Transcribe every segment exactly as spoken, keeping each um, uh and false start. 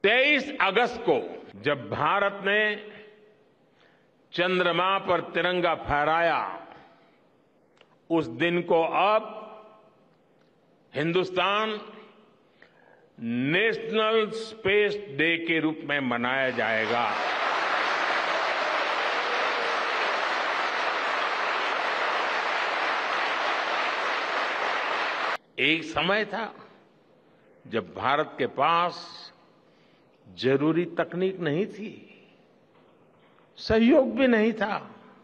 तेईस अगस्त को जब भारत ने चंद्रमा पर तिरंगा फहराया, उस दिन को अब हिंदुस्तान नेशनल स्पेस डे के रूप में मनाया जाएगा। एक समय था जब भारत के पास जरूरी तकनीक नहीं थी, सहयोग भी नहीं था।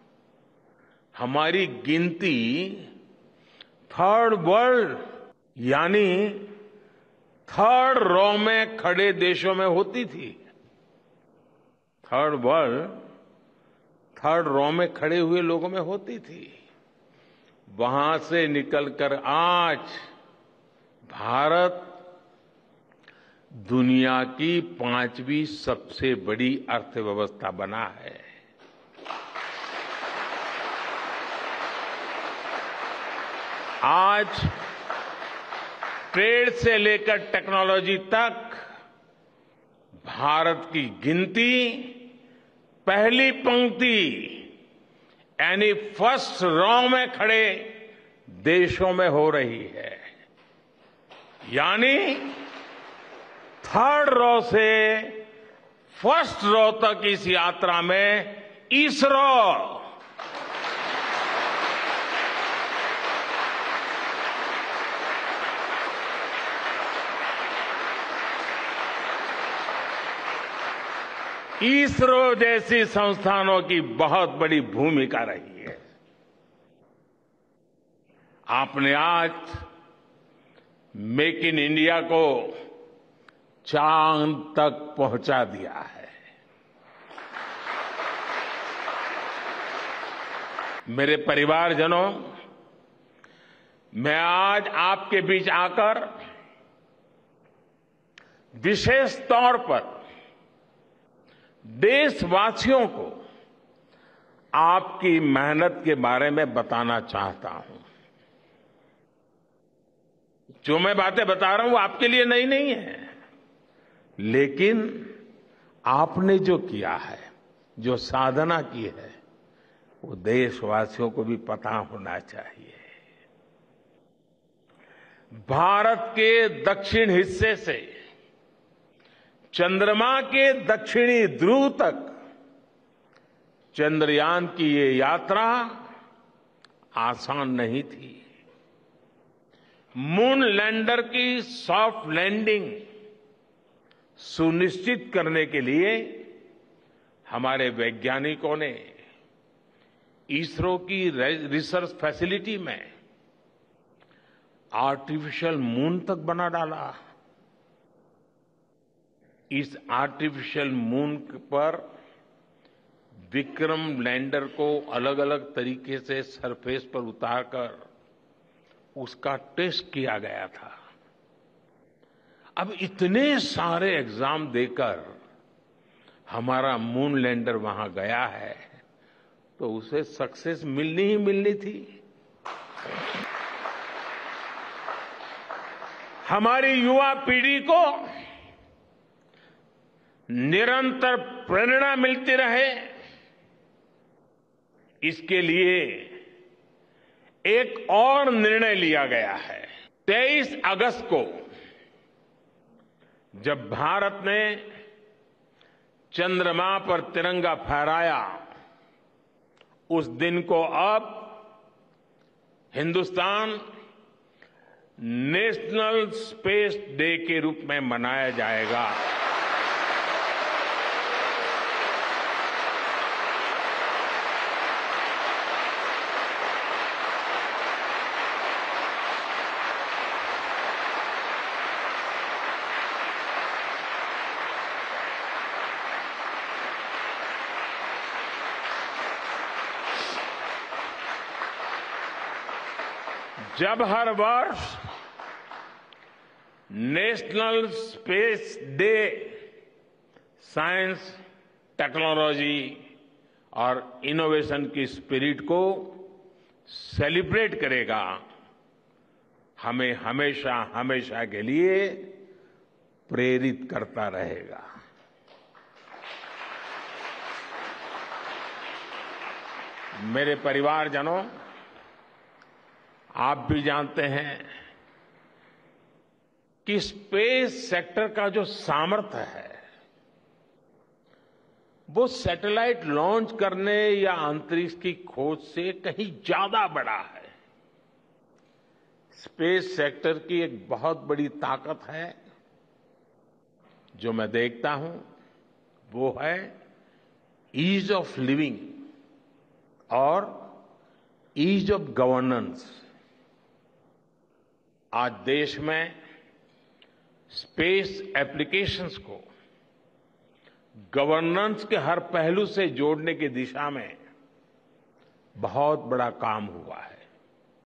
हमारी गिनती थर्ड वर्ल्ड यानी थर्ड रो में खड़े देशों में होती थी। थर्ड वर्ल्ड थर्ड रो में खड़े हुए लोगों में होती थी। वहां से निकलकर आज भारत दुनिया की पांचवी सबसे बड़ी अर्थव्यवस्था बना है। आज ट्रेड से लेकर टेक्नोलॉजी तक भारत की गिनती पहली पंक्ति यानी फर्स्ट रो में खड़े देशों में हो रही है। यानी थर्ड रो से फर्स्ट रो तक इस यात्रा में इसरो इसरो जैसी संस्थानों की बहुत बड़ी भूमिका रही है। आपने आज मेक इन इंडिया को चांद तक पहुंचा दिया है। मेरे परिवारजनों, मैं आज आपके बीच आकर विशेष तौर पर देशवासियों को आपकी मेहनत के बारे में बताना चाहता हूं। जो मैं बातें बता रहा हूं वो आपके लिए नई नहीं है, लेकिन आपने जो किया है, जो साधना की है, वो देशवासियों को भी पता होना चाहिए। भारत के दक्षिण हिस्से से चंद्रमा के दक्षिणी ध्रुव तक चंद्रयान की ये यात्रा आसान नहीं थी। मून लैंडर की सॉफ्ट लैंडिंग सुनिश्चित करने के लिए हमारे वैज्ञानिकों ने इसरो की रिसर्च फैसिलिटी में आर्टिफिशियल मून तक बना डाला। इस आर्टिफिशियल मून पर विक्रम लैंडर को अलग अलग तरीके से सरफेस पर उतारकर उसका टेस्ट किया गया था। अब इतने सारे एग्जाम देकर हमारा मून लैंडर वहां गया है, तो उसे सक्सेस मिलनी ही मिलनी थी। हमारी युवा पीढ़ी को निरंतर प्रेरणा मिलती रहे, इसके लिए एक और निर्णय लिया गया है। तेईस अगस्त को जब भारत ने चंद्रमा पर तिरंगा फहराया, उस दिन को अब हिंदुस्तान नेशनल स्पेस डे के रूप में मनाया जाएगा। जब हर वर्ष national space day science, technology और इनोवेशन की स्पिरिट को सेलिब्रेट करेगा, हमें हमेशा हमेशा के लिए प्रेरित करता रहेगा। मेरे परिवारजनों, आप भी जानते हैं कि स्पेस सेक्टर का जो सामर्थ्य है वो सैटेलाइट लॉन्च करने या अंतरिक्ष की खोज से कहीं ज्यादा बड़ा है। स्पेस सेक्टर की एक बहुत बड़ी ताकत है जो मैं देखता हूं, वो है ईज ऑफ लिविंग और ईज ऑफ गवर्नेंस। आज देश में स्पेस एप्लीकेशंस को गवर्नेंस के हर पहलू से जोड़ने की दिशा में बहुत बड़ा काम हुआ है।